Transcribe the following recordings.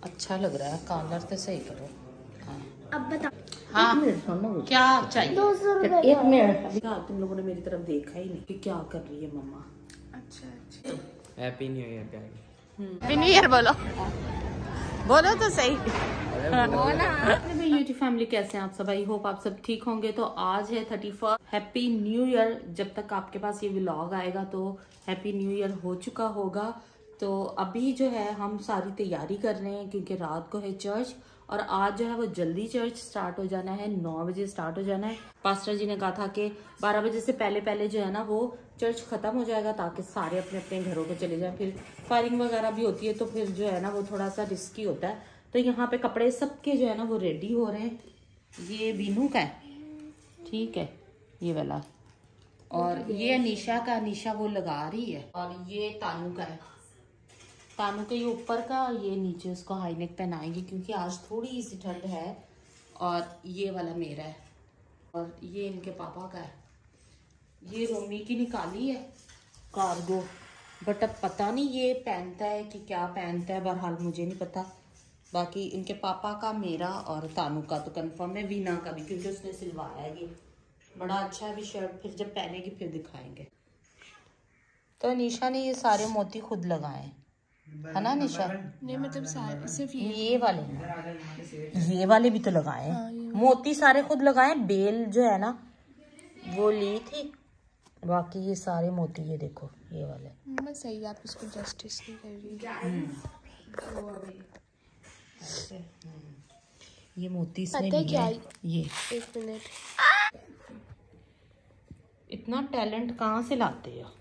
अच्छा लग रहा है, कॉलर तो सही करो। हाँ अब बता। हाँ क्या चाहिए? 200 रुपए। एक मिनट, अभी तुम लोगों ने मेरी तरफ देखा ही नहीं कि क्या कर रही है मम्मा। अच्छा हैप्पी न्यू ईयर प्यारी। हैप्पी न्यू ईयर बोलो, बोलो तो सही। यूट्यूब फैमिली कैसे हैं आप सब? आई होप आप सब ठीक होंगे। तो आज है 31। Happy new year. जब तक आपके पास ये व्लॉग आएगा तो हैप्पी न्यू ईयर हो चुका होगा। तो अभी जो है हम सारी तैयारी कर रहे हैं क्योंकि रात को है चर्च और आज जो है वो जल्दी चर्च स्टार्ट हो जाना है, 9 बजे स्टार्ट हो जाना है। पास्टर जी ने कहा था कि 12 बजे से पहले पहले जो है ना वो चर्च खत्म हो जाएगा ताकि सारे अपने अपने घरों को चले जाएं। फिर फायरिंग वगैरह भी होती है तो फिर जो है ना वो थोड़ा सा रिस्की होता है। तो यहाँ पे कपड़े सबके जो है ना वो रेडी हो रहे हैं। ये बीनू का है, ठीक है, ये वाला, और ये अनीशा का, अनीशा वो लगा रही है, और ये तानू का है, तानू के ये ऊपर का, ये नीचे उसको हाई नेक पहनाएंगे क्योंकि आज थोड़ी सी ठंड है। और ये वाला मेरा है और ये इनके पापा का है। ये रोमी की निकाली है कार्गो, बट अब पता नहीं ये पहनता है कि क्या पहनता है, बहरहाल मुझे नहीं पता। बाकी इनके पापा का, मेरा और तानू का तो कंफर्म है, वीना का भी क्योंकि उसने सिलवाया है। ये बड़ा अच्छा है भी शर्ट, फिर जब पहनेगी फिर दिखाएंगे। तो अनीशा ने ये सारे मोती खुद लगाए है ना निशा? नहीं मतलब सारे सिर्फ ये वाले भी तो लगाए हैं। हाँ, मोती सारे खुद लगाए। बेल जो है ना वो ली थी, बाकी ये सारे मोती ये देखो ये वाले। मैं सही, आप इसको जस्टिस नहीं कर रही। ये मोती इसमें भी है। ये 1 मिनट, इतना टैलेंट कहाँ से लाते हो?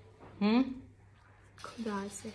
खुदा से।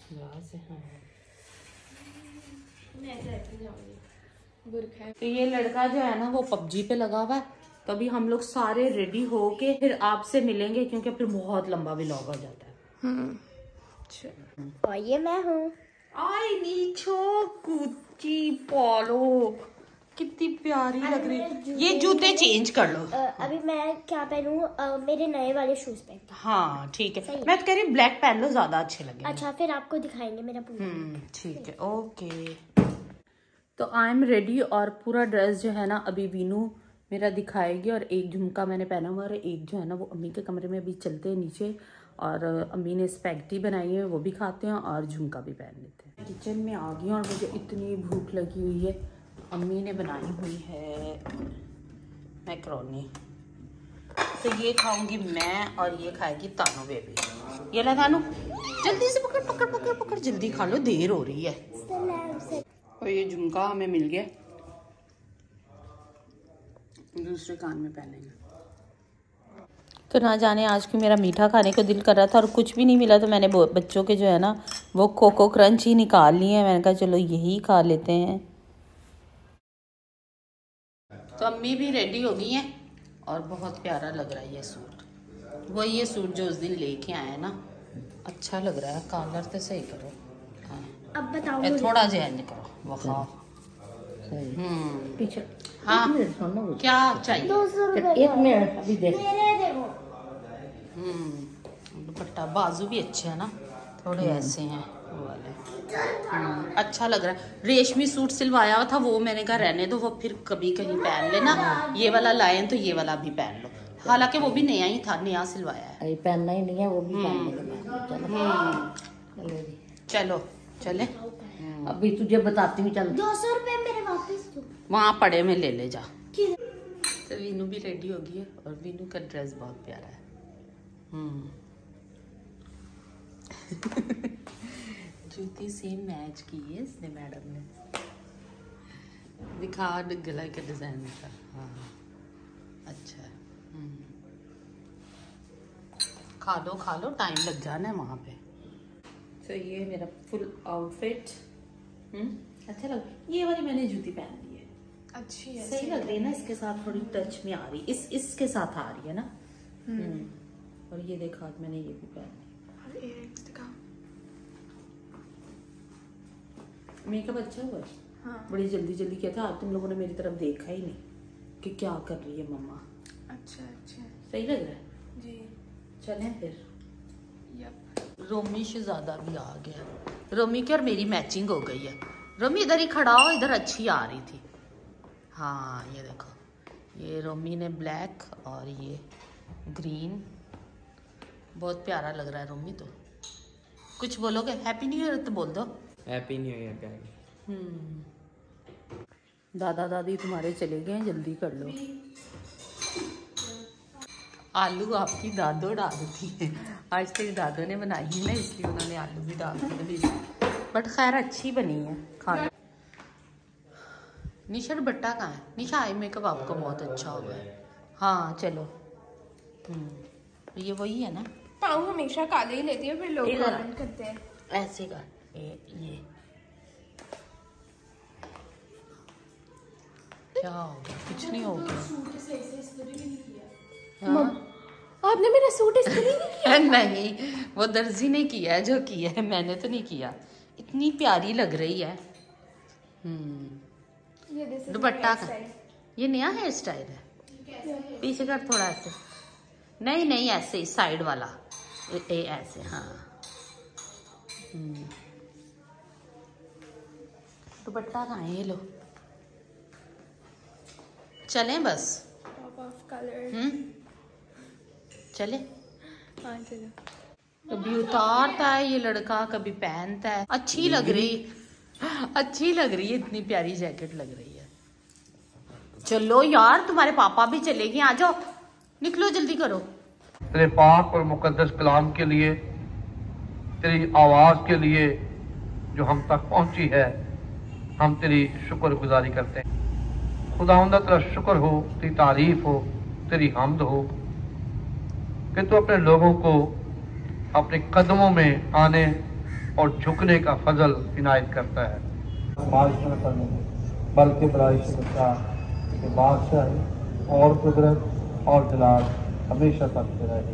तो ये लड़का जो है ना वो पबजी पे लगा हुआ है। तो अभी हम लोग सारे रेडी हो के फिर आपसे मिलेंगे क्योंकि फिर बहुत लंबा व्लॉग हो जाता है। और ये मैं हूँ। आई नीचो कुची पोलो, कितनी प्यारी लग रही है। ये जूते चेंज कर लो। अभी मैं क्या पहनूं? मेरे नए वाले शूज पहन। हाँ ठीक है, मैं तो कह रही ब्लैक पहन लो, ज्यादा अच्छे लगेंगे। अच्छा फिर आपको दिखाएंगे मेरा पूरा। ठीक है, ओके। तो आई एम रेडी और पूरा ड्रेस जो है ना अभी वीनू मेरा दिखाएगी। और एक झुमका मैंने पहना हुआ और एक जो है ना वो अम्मी के कमरे में अभी चलते हैं नीचे, और अम्मी ने स्पैगेटी बनाई है वो भी खाते हैं और झुमका भी पहन लेते हैं। किचन में आ गई और मुझे इतनी भूख लगी हुई है। अम्मी ने बनाई हुई है मैकरोनी, तो ये खाऊंगी मैं और ये खाएगी तानू बेबी। ये ला तानू, जल्दी से पकड़ पकड़ पकड़ पकड़, जल्दी खा लो, देर हो रही है। और ये झुमका हमें मिल गया, दूसरे कान में पहनेंगे। तो ना जाने आज क्यों मेरा मीठा खाने को दिल कर रहा था और कुछ भी नहीं मिला, तो मैंने बच्चों के जो है ना वो कोको क्रंच ही निकाल लिए हैं। मैंने कहा चलो यही खा लेते हैं। तो अम्मी भी रेडी हो गई हैं और बहुत प्यारा लग रहा है ये सूट। वो ये सूट जो उस दिन लेके आए ना, अच्छा लग रहा है, कॉलर तो सही करो। हाँ अब बताओ, थोड़ा चेंज करो, वहाँ पीछे। हाँ क्या चाहिए? 200 रुपए। एक मिनट, अभी देख। मेरे देखो। दुपट्टा बाजू भी अच्छे है ना, थोड़े ऐसे हैं वो वाले। अच्छा लग रहा है। रेशमी सूट सिलवाया हुआ था वो मैंने कहा रहने दो, वो फिर कभी कहीं पहन लेना। ये वाला लाए तो ये वाला भी पहन लो, हालांकि वो भी नया ही था, नया सिलवाया है। अरे पहनना ही नहीं है वो भी चलो चले। अभी तुझे बताती हूँ, चल 200 रुपए मेरे वापस दो। वहाँ पड़े में ले ले जा। तो वीनू भी रेडी हो गई है और वीनू का ड्रेस बहुत प्यारा है। जूती सेम मैच की है इसने मैडम ने। दिखा गला का डिजाइन का। हाँ अच्छा है। खा लो, टाइम लग जाना है वहाँ पे। तो ये मेरा फुल आउटफिट अच्छा लग। ये वाली मैंने जूती पहन ली है, अच्छी है, सही लग रही है ना, इसके साथ थोड़ी टच में आ रही, इसके साथ आ रही है ना। और ये देखा मैंने ये भी पहन ली। और इयररिंग्स दिखा। मेकअप अच्छा हुआ है। हाँ। बड़ी जल्दी जल्दी किया था, तुम लोगों ने मेरी तरफ देखा ही नहीं कि क्या कर रही है मम्मा। अच्छा सही लग रहा है जी। चलें फिर। यप। रोमी शहजादा भी आ गया। रोमी की और मेरी मैचिंग हो गई है। रोमी इधर ही खड़ा हो, इधर अच्छी आ रही थी। हाँ ये देखो, ये रोमी ने ब्लैक और ये ग्रीन, बहुत प्यारा लग रहा है रोमी। तो कुछ बोलोगे? हैप्पी न्यू ईयर तो बोल दो। हैप्पी न्यू ईयर प्यारी। दादा दादी तुम्हारे चले गए हैं, जल्दी कर लो। आलू आपकी दादो डालती है, आज तक दादो ने बनाई है ना, इसलिए उन्होंने आलू भी डाल दिए। बट खैर अच्छी बनी है खाना। निशा दुपट्टा कहाँ है? निशा आई मेकअप आपका बहुत अच्छा हो गया है। हाँ चलो। ये वही है ना? पाऊ हमेशा काले ही लेती है, फिर लोग कमेंट करते हैं ऐसे कर। ये क्या हो गया? कुछ नहीं हो गया। हाँ? आपने मेरा सूट इस्त्री नहीं किया? नहीं, वो दर्जी ने किया है, जो किया है, मैंने तो नहीं किया। इतनी प्यारी लग रही है। दुपट्टा का ये नया हेयर स्टाइल है। पीछे कर थोड़ा ऐसे, नहीं ऐसे साइड वाला ऐसे। हाँ दुपट्टा कहाँ है? ये लो, चलें बस। चले। हाँ चलो। कभी उतारता है ये लड़का, कभी पहनता है। अच्छी लग रही है, इतनी प्यारी जैकेट लग रही है। चलो यार, तुम्हारे पापा भी चलेंगे, आ जाओ, निकलो जल्दी करो। तेरे पाक और मुकद्दस कलाम के लिए, तेरी आवाज के लिए जो हम तक पहुंची है, हम तेरी शुक्रगुजारी करते हैं। खुदावंदा तेरा शुक्र हो, तेरी तारीफ हो, तेरी हम्द हो कि तू अपने लोगों को अपने कदमों में आने और झुकने का फजल इनायत करता है। बल्कि बुराई से बचा कि बादशाही और कुदरत और जलाल हमेशा तक रहेगी।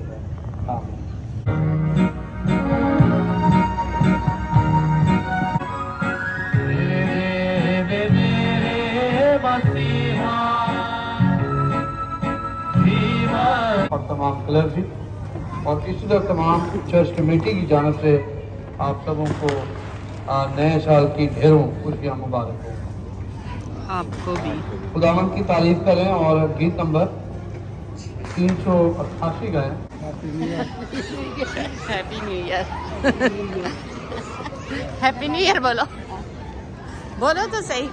और तमाम क्लर्जी और इसी तरह तमाम चर्च कमेटी की जानिब से आप सबों को नए साल की ढेरों खुशियाँ मुबारक हो। आपको भी। खुदावंद की तारीफ करें और गीत नंबर 388 गाएं। Happy new year. Happy new year बोलो, बोलो तो सही।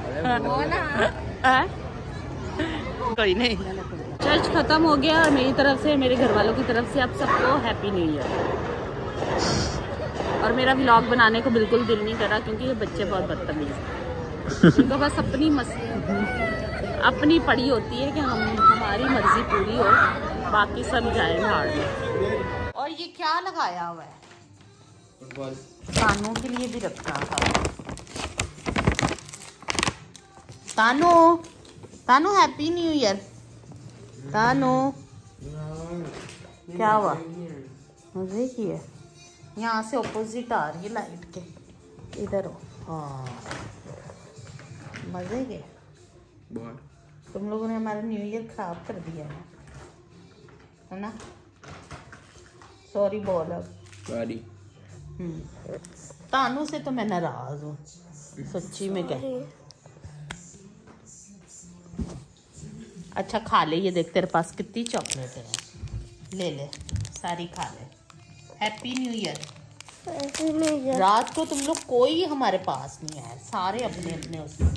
कोई नहीं, चर्च खत्म हो गया और मेरी तरफ से, मेरे घर वालों की तरफ से आप सबको हैप्पी न्यू ईयर। और मेरा व्लॉग बनाने को बिल्कुल दिल नहीं कर रहा क्योंकि ये बच्चे बहुत बदतमीज हैं। उनको बस अपनी अपनी पड़ी होती है कि हमारी मर्जी पूरी हो, बाकी सब जाए भाड़ में। और ये क्या लगाया हुआ है? तानू के लिए भी रखना था। Tanu happy new year. Tanu क्या हुआ? मजे की है। यहाँ से ऑपोजिट आ रही है लाइट के, इधर हो। हाँ मजे के। तुम लोगों ने हमारा न्यू ईयर खराब कर दिया है ना? सॉरी बोल अब। सॉरी। तानू से तो मैं नाराज हूँ सच्ची में। क्या अच्छा खा ले, ये देख तेरे पास कितनी चॉकलेट है, ले सारी खा ले। Happy new year. रात को तुम लोग कोई हमारे पास नहीं है, सारे अपने अपने उसमें।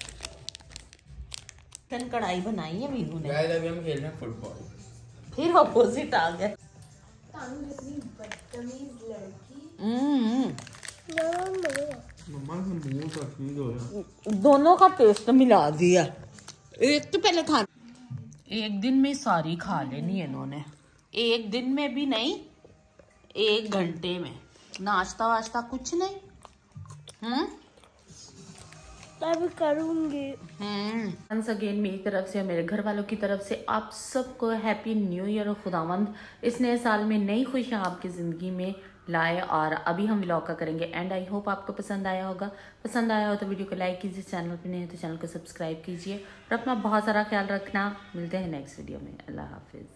कढ़ाई बनाई है मीनू ने। अभी हम खेल रहे हैं फुटबॉल। फिर अपोजिट आ गए। दोनों का टेस्ट मिला दिया। एक तो पहले खा, एक दिन में सारी खा लेनी है इन्होंने। एक दिन में भी नहीं, 1 घंटे में। नाश्ता वाश्ता कुछ नहीं। तब करूंगी। वंस अगेन मेरी तरफ से, मेरे घर वालों की तरफ से आप सबको हैप्पी न्यू ईयर। और खुदावंद इस नए साल में नई खुशियाँ आपकी ज़िंदगी में लाए। और अभी हम व्लॉग का करेंगे एंड। आई होप आपको पसंद आया होगा। पसंद आया हो तो वीडियो को लाइक कीजिए, चैनल पर नहीं है तो चैनल को सब्सक्राइब कीजिए और अपना बहुत सारा ख्याल रखना। मिलते हैं नेक्स्ट वीडियो में। अल्लाह हाफिज़।